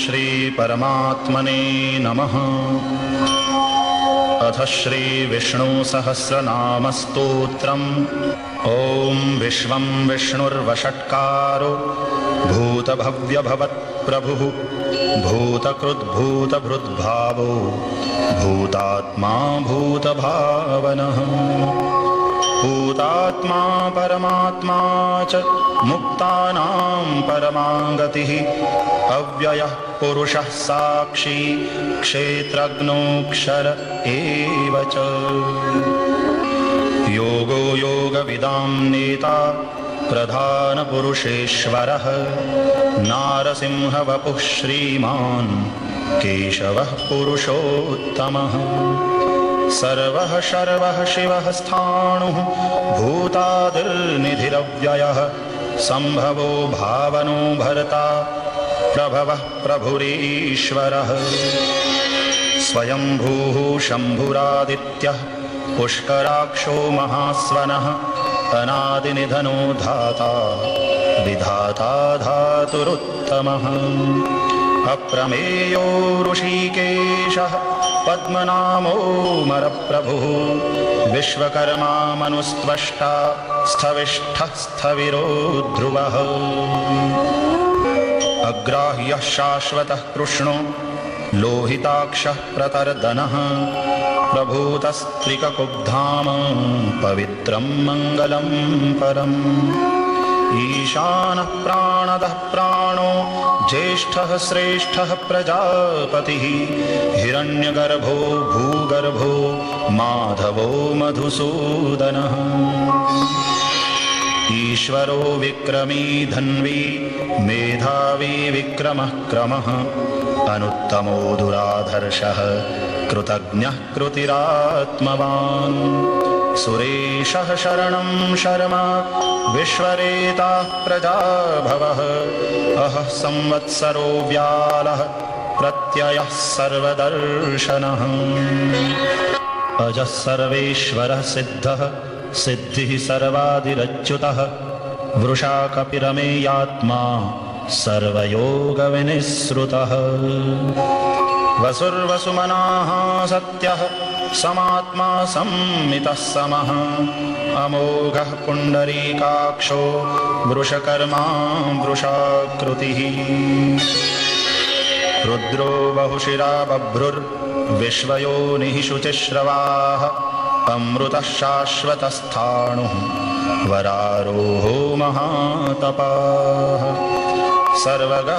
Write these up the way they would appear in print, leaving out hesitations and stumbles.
श्री परमात्मने नमः। अथ श्री विष्णु सहस्रनाम स्तोत्रम्। ॐ विश्वं विष्णुर्वषट्कारो भूत-भव्य-भवत्-प्रभुः भूत-कृत् भूत-भृद्भावो भूतात्मा भूत-भावनः। भूतात्मा परमात्मा च मुक्तानां परमागतिः अव्ययः पुरुषः साक्षी क्षेत्रज्ञोऽक्षर एव च। योगो योगविदां नेता प्रधानपुरुषेश्वरः नारसिंहवपुः श्रीमान् केशवः पुरुषोत्तमः। सर्वः शर्वः शिवः स्थाणुः भूतादिर्निधिरव्ययः सम्भवो भावनो भर्ता प्रभवः प्रभुरीश्वरः। स्वयंभूः शम्भुरादित्यः पुष्कराक्षो महास्वनः अनादिनिधनो धाता विधाता धातुरुत्तमः। अप्रमेयो ऋषिकेशः पद्मनामोऽमरप्रभुः विश्वकर्मा मनुस्त्वष्टा स्थविष्ठः स्थविरो ध्रुवः। अग्राह्यः शाश्वतः कृष्णो लोहिताक्षः प्रतर्दनः प्रभूतस्त्रिककुब्धाम पवित्रं मङ्गलं परम्। ईशानः प्राणदः प्राणो ज्येष्ठः श्रेष्ठः प्रजापतिः हिरण्यगर्भो भूगर्भो माधवो मधुसूदनः। ईश्वरो विक्रमी धन्वी मेधावी विक्रमः क्रमः अनुत्तमो दुराधर्षः कृतज्ञः कृतिरात्मवान्। सुरेशः शरणं शर्मा विश्वरेताः प्रजाभवः अहः संवत्सरो व्यालः प्रत्ययः सर्वदर्शनः। अजः सर्वेश्वरः सिद्धः सिद्धिः सर्वादिरच्युतः वृषा कपिरमेयात्मा सर्वयोगविनिःसृतः। वसुर्वसुमनाः सत्यः समात्मा संमितः समः अमोघः पुण्डरीकाक्षो वृषकर्मा वृषाकृतिः। रुद्रो बहुशिरा बभ्रुर्विश्वयोनिः शुचिश्रवाः अमृतः शाश्वतस्थाणुः वरारोहो महातपाः। सर्वगः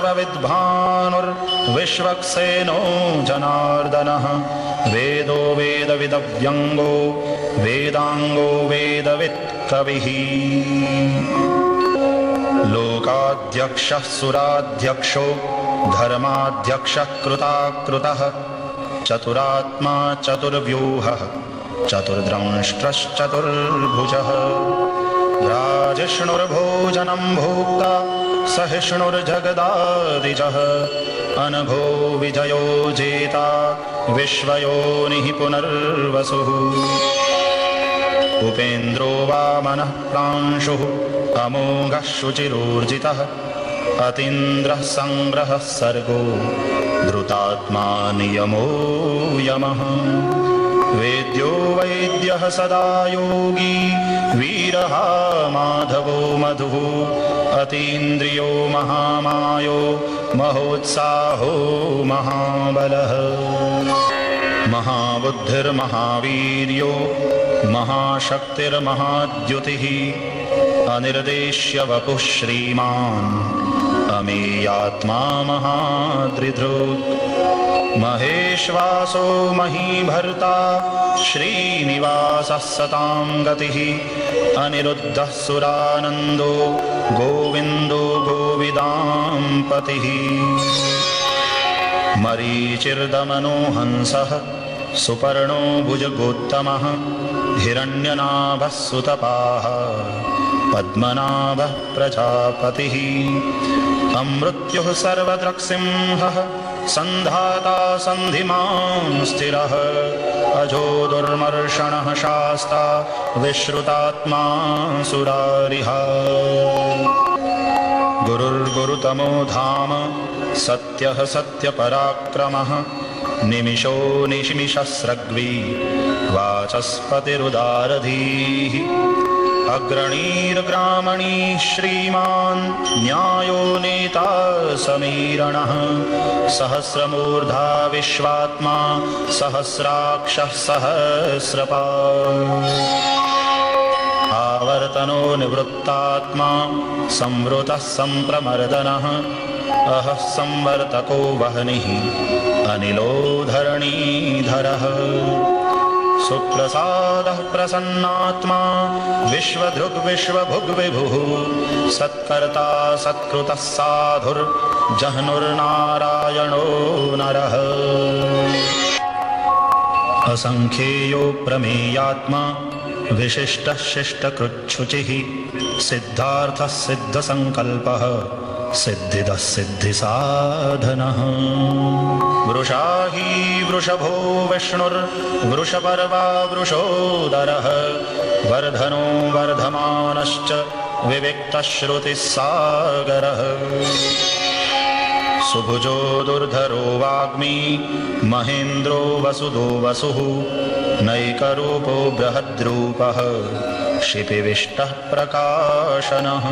सर्वविद्भानुर्विश्वक्सेनो जनार्दनः वेदो वेदविदव्यङ्गो वेदाङ्गो वेदवित्कविः। लोकाध्यक्षः सुराध्यक्षो धर्माध्यक्षः कृताकृतः चतुरात्मा चतुर्व्यूहः चतुर्द्रंष्ट्रश्चतुर्भुजः। राजिष्णुर्भोजनं भोक्ता सहिष्णुर्जगदादिजः अनघो विजयो जेता विश्वयोनिः पुनर्वसुः। उपेन्द्रो वामनः प्रांशुः अमोघः शुचिरूर्जितः अतीन्द्रः सङ्ग्रहः सर्गो धृतात्मा नियमो यमः। वेद्यो वैद्यः सदा योगी वीरः माधवो मधुः अतीन्द्रियो महामायो महोत्साहो महाबलः। महाबुद्धिर्महावीर्यो महाशक्तिर्महाद्युतिः अनिर्देश्य वपुः श्रीमान् अमेयात्मा महादृधृक्। महेश्वासो महीभर्ता श्रीनिवासः सतां गतिः अनिरुद्धः सुरानन्दो गोविन्दो गोविदां पतिः। मरीचिर्दमनो हंसः सुपर्णो भुजगोत्तमः हिरण्यनाभः सुतपाः पद्मनाभः प्रजापतिः। अमृत्युः सर्वदृक्सिंहः सन्धाता सन्धिमान् स्थिरः अजो दुर्मर्षणः शास्ता विश्रुतात्मा सुरारिः। गुरुर्गुरुतमो धाम सत्यः सत्यपराक्रमः निमिषो निमिषस्रग्वी वाचस्पतिरुदारधीः अग्रणीर्ग्रामणी श्रीमान् न्यायो नेता समीरणः सहस्रमूर्धा विश्वात्मा सहस्राक्षः सहस्रपात् आवर्तनो निवृत्तात्मा संवृतः संप्रमर्दनः अहः संवर्तको वह्निः अनिलो धरणीधरः सुप्रसादः प्रसन्नात्मा विश्वधृग्विश्वभुग्विभुः सत्कर्ता सत्कृतः साधुर्जह्नुर्नारायणो नरः असंख्येयो प्रमेयात्मा विशिष्टः शिष्टकृच्छुचिः सिद्धार्थः सिद्धसंकल्पः सिद्धिदः सिद्धिसाधनः वृषा हि वृषभो विष्णुर्वृषपर्वा वृषोदरः वर्धनो वर्धमानश्च विविक्तश्रुतिस्सागरः सुभुजो दुर्धरो वाग्मी महेन्द्रो वसुदो वसुः नैकरूपो बृहद्रूपः क्षिपिविष्टः प्रकाशनः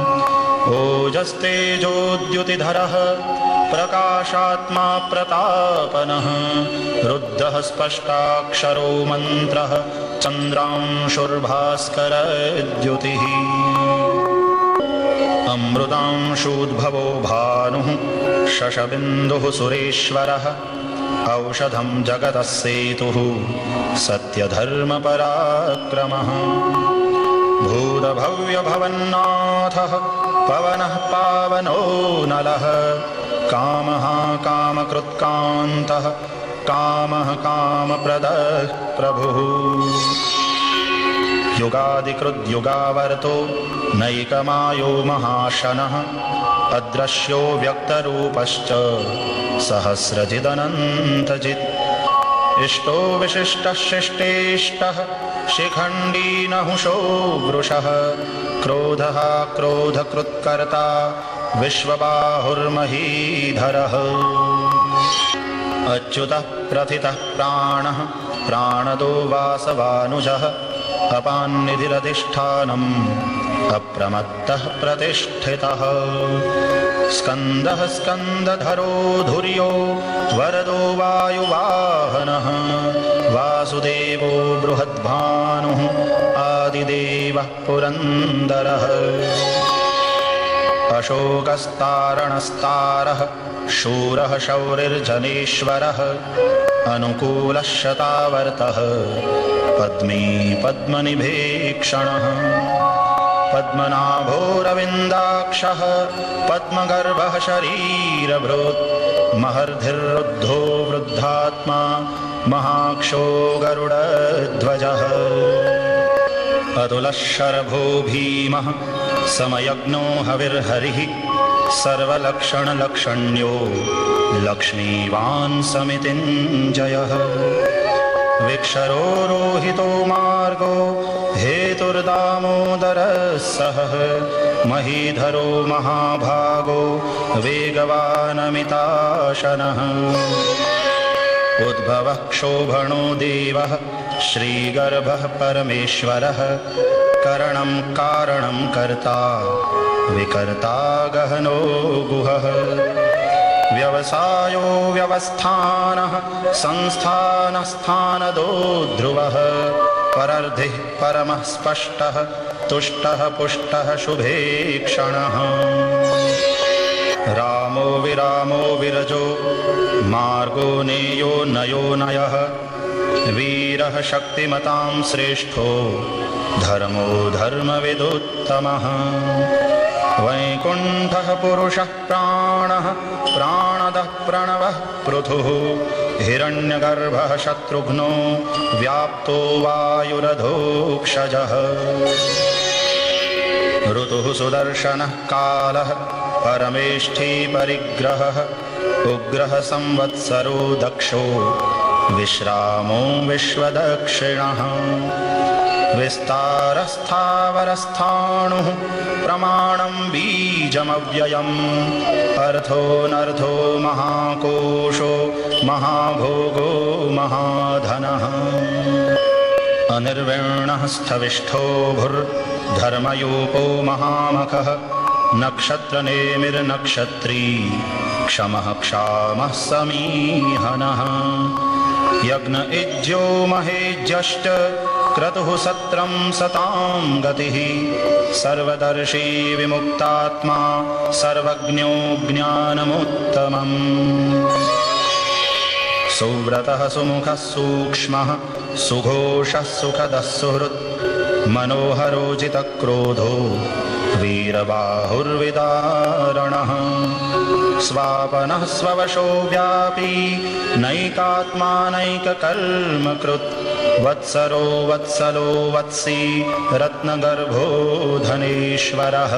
ओजस्तेजोद्युतिधरः प्रकाशात्मा प्रतापनः रुद्धः स्पष्टाक्षरो मन्त्रः चन्द्रांशुर्भास्करद्युतिः अमृतांशूद्भवो भानुः शशबिन्दुः सुरेश्वरः औषधं जगतः सेतुः सत्यधर्मपराक्रमः भूतभव्यभवन्नाथः पवनः पावनो नलः कामः कामकृत्कान्तः कामः कामप्रदः प्रभुः युगादिकृद्युगावर्तो नैकमायो महाशनः अदृश्यो व्यक्तरूपश्च सहस्रजिदनन्तजित् इष्टो विशिष्टः शिष्टेष्टः शिखण्डी नहुषो वृषः क्रोधः क्रोधकृत्कर्ता विश्वबाहुर्महीधरः अच्युतः प्रथितः प्राणः प्राणदो वासवानुजः अपान्निधिरधिष्ठानम् अप्रमत्तः प्रतिष्ठितः स्कन्दः स्कन्दधरो धुर्यो वरदो वायुवाहनः वासुदेवो बृहद्भानुः आदिदेवः पुरन्दरः अशोकस्तारणस्तारः शूरः शौरिर्जनेश्वरः अनुकूलः शतावर्तः पद्मी पद्मनिभीक्षणः पद्मनाभोरविन्दाक्षः पद्मगर्भः शरीरभृत् महर्धिर्रुद्धो वृद्धात्मा महाक्षो गरुडध्वजः अतुलः शरभो भीमः समयज्ञो हविर्हरिः सर्वलक्षणलक्षण्यो लक्ष्मीवान् समितिञ्जयः विक्षरो रोहितो मार्गो हेतुर्दामोदरः सहः महीधरो महाभागो वेगवानमिताशनः उद्भवः क्षोभणो देवः श्रीगर्भः परमेश्वरः करणं कारणं कर्ता विकर्ता गहनो गुहः व्यवसायो व्यवस्थानः संस्थानस्थानदो ध्रुवः परर्धिः परमः स्पष्टः तुष्टः पुष्टः शुभेक्षणः रामो विरामो विरजो मार्गो नेयो नयो नयः वीरः शक्तिमतां श्रेष्ठो धर्मो धर्मविदुत्तमः वैकुण्ठः पुरुषः प्राणः प्राणदः प्रणवः पृथुः हिरण्यगर्भः शत्रुघ्नो व्याप्तो वायुरधोक्षजः ऋतुः सुदर्शनः कालः परमेष्ठी परिग्रहः उग्रः संवत्सरो दक्षो विश्रामो विश्वदक्षिणः विस्तारस्थावरस्थाणुः प्रमाणं बीजमव्ययम् अर्थोऽनर्थो महाकोशो महाभोगो महाधनः अनिर्विण्णः स्थविष्ठो भुर्धर्मयूपो महामखः नक्षत्रनेमिर्नक्षत्री क्षमः क्षामः समीहनः यज्ञ इज्यो महेज्यश्च क्रतुः सत्रं सतां गतिः सर्वदर्शी विमुक्तात्मा सर्वज्ञो ज्ञानमुत्तमम् सुव्रतः सुमुखः सूक्ष्मः सुघोषः सुखदः सुहृत् मनोहरोजितक्रोधो वीरबाहुर्विदारणः स्वापनः स्ववशो व्यापी नैकात्मानैककर्मकृत् वत्सरो वत्सलो वत्सी रत्नगर्भो धनेश्वरः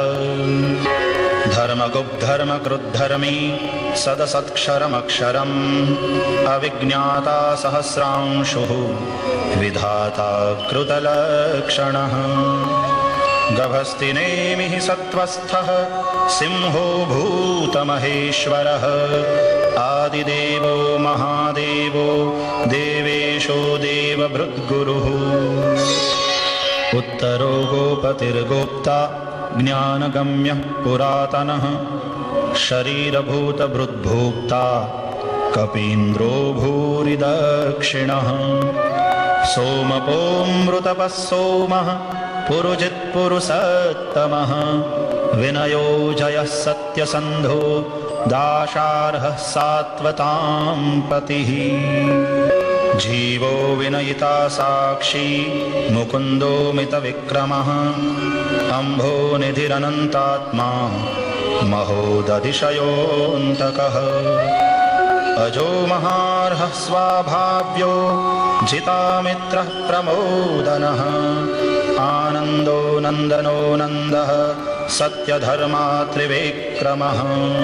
धर्मगुप्धर्मकृद्धर्मी सदसत्क्षरमक्षरम् अविज्ञाता सहस्रांशुः विधाता कृतलक्षणः गभस्तिनेमिः सत्त्वस्थः सिंहो भूतमहेश्वरः आदिदेवो महादेवो देवेशो देवभृद्गुरुः उत्तरो गोपतिर्गोप्ता ज्ञानगम्यः पुरातनः शरीरभूतभृद्भोक्ता कपीन्द्रो भूरिदक्षिणः सोमपोऽमृतपः सोमः पुरुजित्पुरुषोत्तमः विनयो जयः सत्यसन्धो दाशार्हः सात्वतां पतिः जीवो विनयिता साक्षी मुकुन्दो मितविक्रमः अम्भो निधिरनन्तात्मा महोदधिशयोऽन्तकः अजो महार्हः स्वाभाव्यो जितामित्रः प्रमोदनः आनन्दो नन्दनो नन्दः सत्यधर्मा त्रिविक्रमः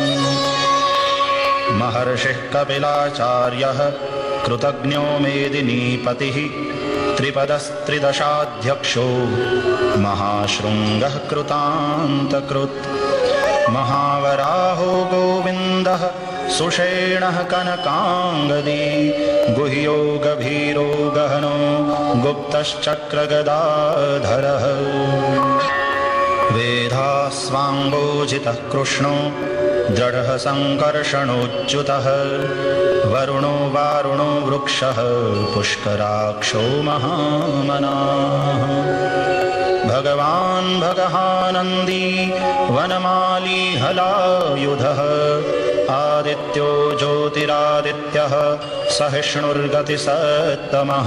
महर्षिः कपिलाचार्यः कृतज्ञो मेदिनीपतिः त्रिपदस्त्रिदशाध्यक्षो महाशृङ्गः कृतान्तकृत् महावराहो गोविन्दः सुषेणः कनकाङ्गदी गुह्यो गभीरो गहनो गुप्तश्चक्रगदाधरः वेधास्वाङ्गोजितः कृष्णो दृढः सङ्कर्षणोच्युतः वरुणो वारुणो वृक्षः पुष्कराक्षो महामनाः भगवान् भगहानन्दी वनमाली हलायुधः आदित्यो ज्योतिरादित्यः सहिष्णुर्गतिसत्तमः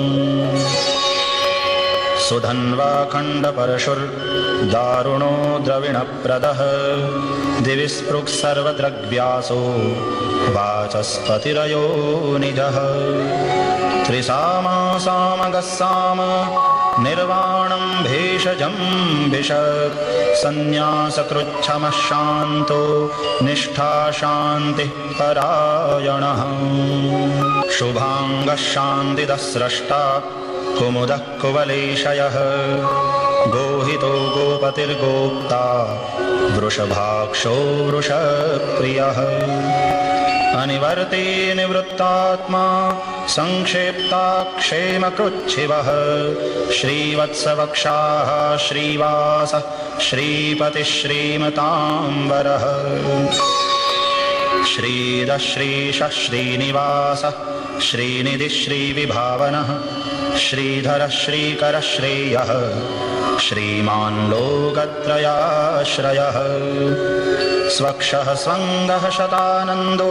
सुधन्वा खण्डपरशुर्दारुणो द्रविणप्रदः दिवि स्पृक् सर्वद्रग्व्यासो वाचस्पतिरयो निजः त्रिसामा सामगस्साम निर्वाणं भेषजं विशत् सन्न्यासकृच्छमः शान्तो निष्ठा शान्तिः परायणः शुभाङ्गः शान्तिदः स्रष्टा कुमुदः कुवलेशयः गोहितो गोपतिर्गोप्ता वृषभाक्षो वृषप्रियः अनिवर्ते निवृत्तात्मा संक्षेप्ता क्षेमकृच्छिवः श्रीवत्सवक्षाः श्रीवासः श्रीपतिः श्रीमताम्बरः श्रीधः श्रीशः श्रीनिवासः श्रीनिधिः श्रीविभावनः श्रीधरः श्रीकरः श्रेयः श्रीमान् लोकत्रयाश्रयः स्वक्षः स्वङ्गः शतानन्दो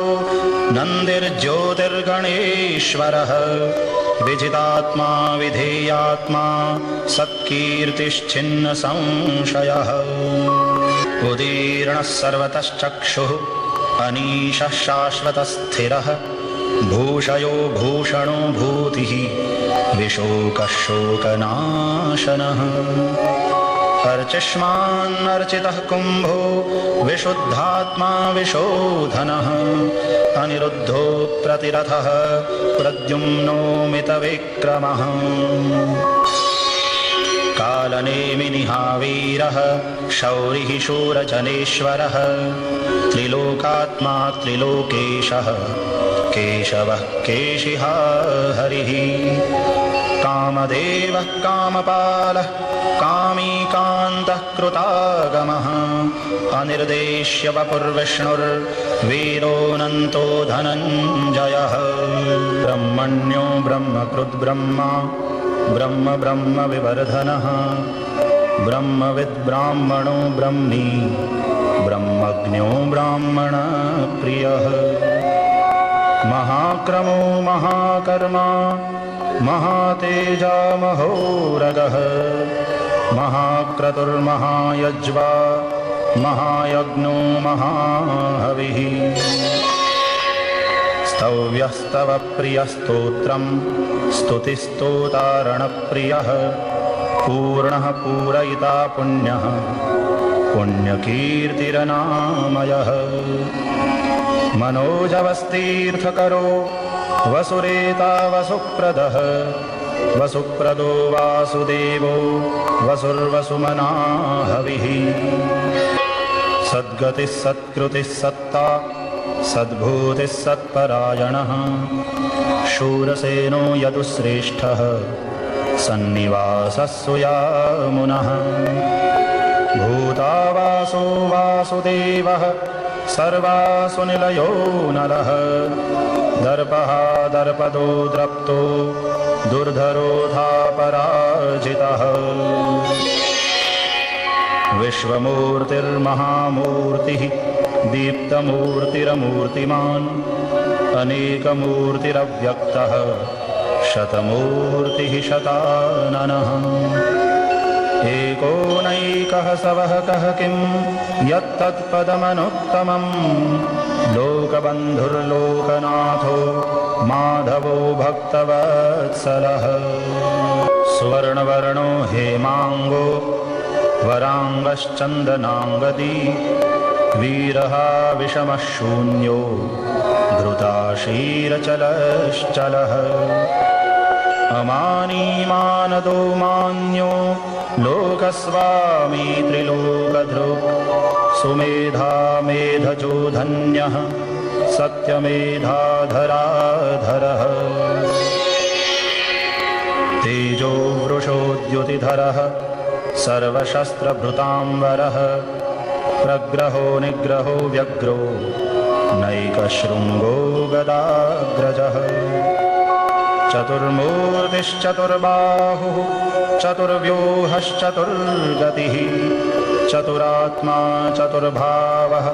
नन्दिर्ज्योतिर्गणेश्वरः विजितात्मा विधेयात्मा सत्कीर्तिश्चिन्न संशयः उदीर्णः सर्वतश्चक्षुः अनीशः शाश्वतस्थिरः भूषयो भूषणो भूतिः विशोकः शोकनाशनः अर्चिष्मान्नर्चितः कुम्भो विशुद्धात्मा विशोधनः अनिरुद्धो प्रतिरथः प्रद्युम्नो मितविक्रमः कालनेमिनिहावीरः शौरिः शूरजनेश्वरः त्रिलोकात्मा त्रिलोकेशः केशवः केशिहा हरिः कामदेवः कामपालः कामीकान्तः कृतागमः अनिर्देश्य वपुर्विष्णुर्वीरोऽनन्तो धनञ्जयः ब्रह्मण्यो ब्रह्मकृद्ब्रह्मा ब्रह्म ब्रह्म विवर्धनः ब्रह्मविद्ब्राह्मणो ब्रह्मी ब्रह्मज्ञो ब्राह्मणप्रियः महाक्रमो महाकर्मा महातेजा महोरगः महाक्रतुर्महायज्वा महायज्ञो महाहविः स्तव्यस्तव प्रियस्तोत्रम् स्तुतिस्तोतारणप्रियः पूर्णः पूरयिता पुण्यः पुण्यकीर्तिरनामयः मनोजवस्तीर्थकरो वसुरेता वसुप्रदः वसुप्रदो वासुदेवो वसुर्वसुमनाहविः सद्गतिः सत्कृतिः सत्ता सद्भूतिः सत्परायणः शूरसेनो यदुश्रेष्ठः सन्निवासः सुयामुनः भूतावासो वासुदेवः सर्वासु निलयो नरः दर्पः दर्पदो द्रप्तो दुर्धरोधा पराजितः विश्वमूर्तिर्महामूर्तिः दीप्तमूर्तिरमूर्तिमान् अनेकमूर्तिरव्यक्तः शतमूर्तिः शताननः एकोनैकः सवहकः किं यत्तत्पदमनुत्तमम् लोकबन्धुर्लोकनाथो माधवो भक्तवत्सलः सुवर्णवर्णो हेमाङ्गो वराङ्गश्चन्दनाङ्गदी वीरः विषमः शून्यो धृताशीरचलश्चलः अमानीमानदो मान्यो लोकस्वामी त्रिलोकधृक् सुमेधा मेधजो धन्यः सत्यमेधाधराधरः तेजो वृषोद्युतिधरः सर्वशस्त्रभृताम्बरः प्रग्रहो निग्रहो व्यग्रो नैकशृङ्गो गदाग्रजः चतुर्मूर्तिश्चतुर्बाहुः चतुर्व्यूहश्चतुर्गतिः चतुरात्मा चतुर्भावः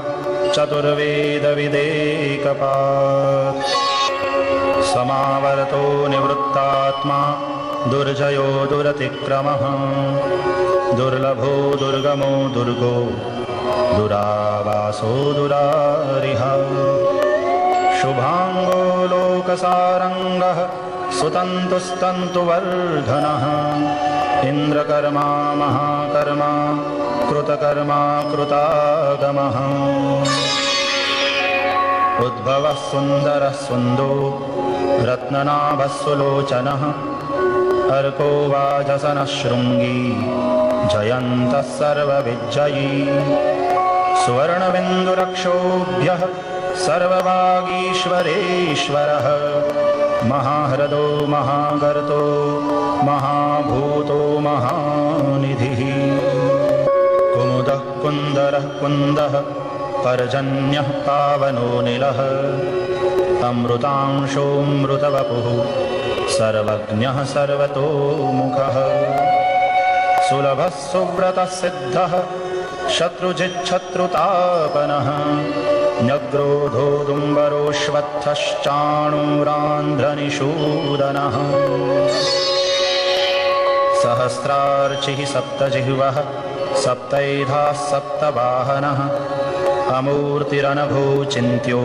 चतुर्वेदविदेकपात् समावर्तो निवृत्तात्मा दुर्जयो दुरतिक्रमः दुर्लभो दुर्गमो दुर्गो दुरावासो दुरारिः शुभांगो लोकसारंगः सुतन्तुस्तन्तुवर्धनः इन्द्रकर्मा महाकर्मा कृतकर्मा कृतागमः उद्भवः सुन्दरः सुन्दो रत्ननाभः सुलोचनः अर्को वाजसनः शृङ्गी जयन्तः सर्वविजयी सुवर्णबिन्दुरक्षोभ्यः सर्ववागीश्वरेश्वरः महाह्रदो महागर्तो महाभूतो महानिधिः कुमुदः कुन्दरः कुन्दः पर्जन्यः पावनो निलः अमृतांशोऽमृतवपुः सर्वज्ञः सर्वतोमुखः सुलभः सुव्रतः सिद्धः शत्रुजिच्छत्रुतापनः न्यग्रोधो दुम्बरोऽश्वत्थश्चाणूरान्ध्रनिषूदनः सहस्रार्चिः सप्तजिह्वः सप्तैधाः सप्तवाहनः अमूर्तिरनघो चिन्त्यो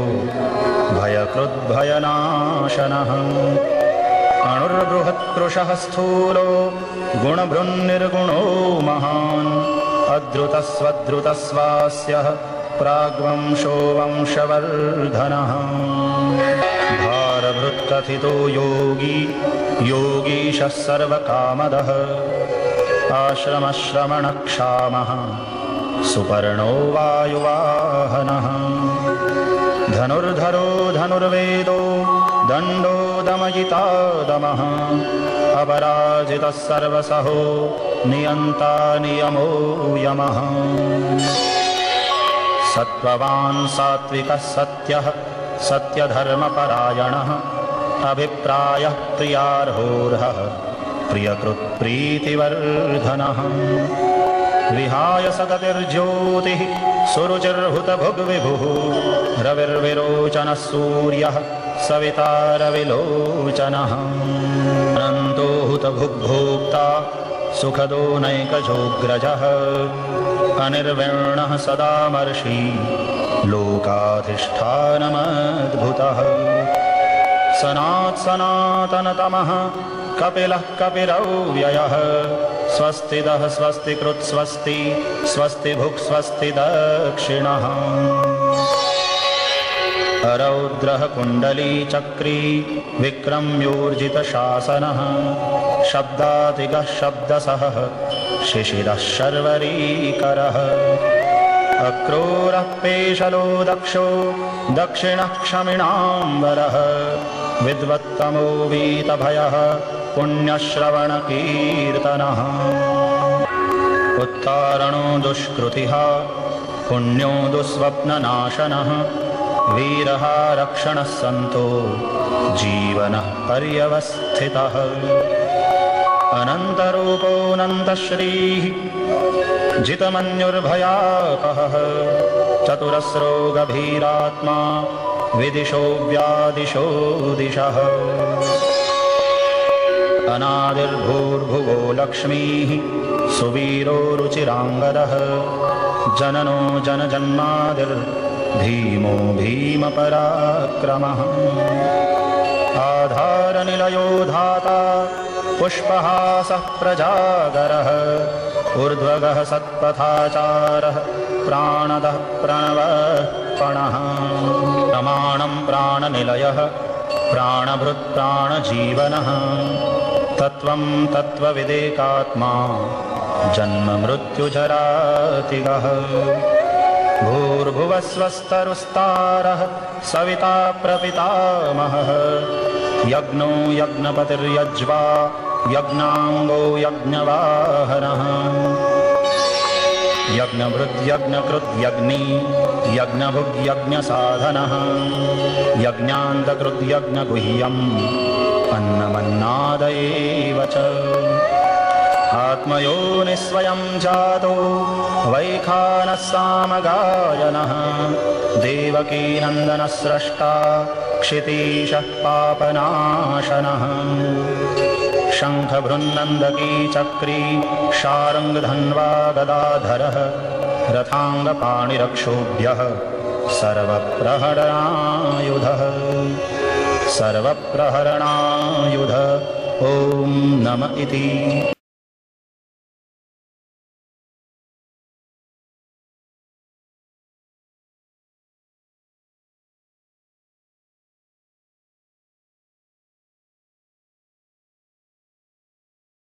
भयकृद्भयनाशनः अणुर्बृहत्कृशः स्थूलो गुणभृन्निर्गुणो महान् अद्रुतस्वद्रुतस्वास्यः प्राग्वंशो वंशवर्धनः भारभृत्कथितो योगी योगीशः सर्वकामदः आश्रमश्रमणक्षामः सुपर्णो वायुवाहनः धनुर्धरो धनुर्वेदो दण्डो दमयिता दमः अपराजितः सर्वसहो नियन्ता नियमो यमः सत्त्ववान् सात्विकः सत्यः सत्यधर्मपरायणः अभिप्रायः प्रियार्होर्हः प्रियकृत्प्रीतिवर्धनः विहाय सगतिर्ज्योतिः सुरुचिर्हुतभुग्विभुः रविर्विरोचनः सूर्यः सविता रविलोचनः अनन्तो हुतभुग्भोक्ता सुखदो नैकजोऽग्रजः अनिर्विण्णः सदामर्षि लोकाधिष्ठानमद्भुतः सनातनतमः कपिलः कपिरव्ययः स्वस्तिदः स्वस्तिकृत् स्वस्ति स्वस्तिभुक् स्वस्ति दक्षिणः रौद्रः कुण्डली चक्री विक्रम्योर्जितशासनः शब्दातिगः शब्दसहः शिशिरः शर्वरीकरः अक्रूरः पेशलो दक्षो दक्षिणः क्षमिणाम्बरः विद्वत्तमो वीतभयः पुण्यश्रवणकीर्तनः उत्तारणो दुष्कृतिः पुण्यो दुःस्वप्ननाशनः वीरः रक्षणः सन्तो जीवनः पर्यवस्थितः अनन्तरूपोऽनन्तश्रीः जितमन्युर्भयापहः चतुरस्रो गभीरात्मा विदिशो व्यादिशो दिशः अनादिर्भूर्भुवो लक्ष्मीः सुवीरो रुचिराङ्गदः जननो जनजन्मादिर्भीमो भीमपराक्रमः आधारनिलयो धाता पुष्पहासः प्रजागरः ऊर्ध्वगः सत्पथाचारः प्राणदः प्रणवः प्रमाणं प्राणनिलयः प्राणभृत् प्राणजीवनः तत्त्वं तत्त्वविदेकात्मा जन्म मृत्युजरातिगः भूर्भुवस्वस्तरुस्तारः सविता प्रपितामहः यज्ञो यज्ञपतिर्यज्वा यज्ञाङ्गो यज्ञवाहनः यज्ञभृद्यज्ञकृद्यज्ञी यज्ञभुग्यज्ञसाधनः यज्ञान्तकृद्यज्ञगुह्यम् अन्नमन्नादयेव च आत्मयोनिस्वयं जातो वैखानः सामगायनः देवकीनन्दनः स्रष्टा क्षितीशः पापनाशनः शङ्खभृन्नन्दकी चक्री शार्ङ्गधन्वा गदाधरः रथाङ्गपाणिरक्षोभ्यः सर्वप्रहरणायुध ॐ नम इति।